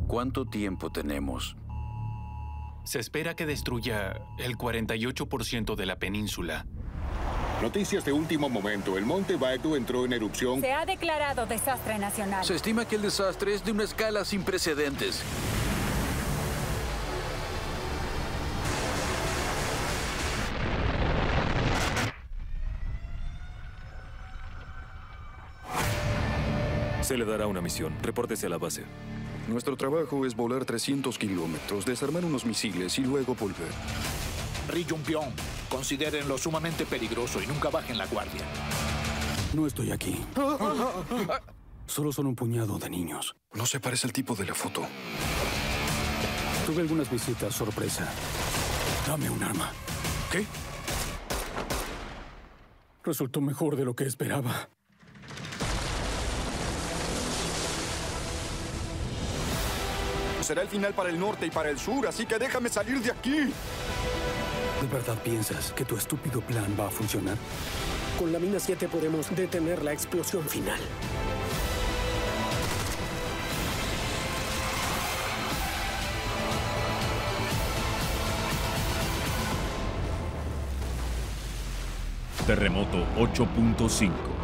¿Cuánto tiempo tenemos? Se espera que destruya el 48% de la península. Noticias de último momento. El monte Baekdu entró en erupción. Se ha declarado desastre nacional. Se estima que el desastre es de una escala sin precedentes. Se le dará una misión. Repórtese a la base. Nuestro trabajo es volar 300 kilómetros, desarmar unos misiles y luego volver. Ri Jun-pyong, considérenlo sumamente peligroso y nunca bajen la guardia. No estoy aquí. Solo son un puñado de niños. No se parece al tipo de la foto. Tuve algunas visitas sorpresa. Dame un arma. ¿Qué? Resultó mejor de lo que esperaba. Será el final para el norte y para el sur, así que déjame salir de aquí. ¿De verdad piensas que tu estúpido plan va a funcionar? Con la mina 7 podemos detener la explosión final. Terremoto 8.5